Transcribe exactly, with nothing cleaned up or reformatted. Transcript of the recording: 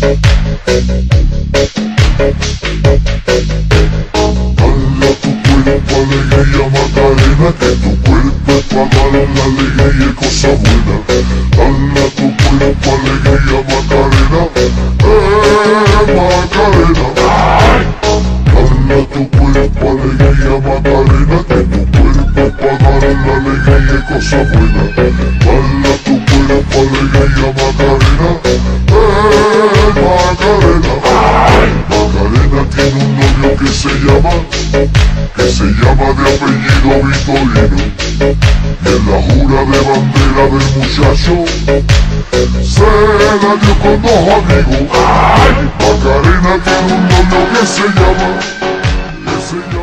Alegría Macarena, que tu cuerpo es pa' dar la alegría y cosa buena. Dale a tu cuerpo alegría Macarena, eh Macarena. Dale a tu cuerpo alegría Macarena, que tu cuerpo es pa' dar la alegría y cosa buena. Dale a tu cuerpo alegría Macarena, eh Macarena. Macarena tiene un novio que se llama que se llama de apellido Vitorino, y en la jura de bandera del muchacho se la dio con dos amigos. Macarena tiene un novio que se llama, que se llama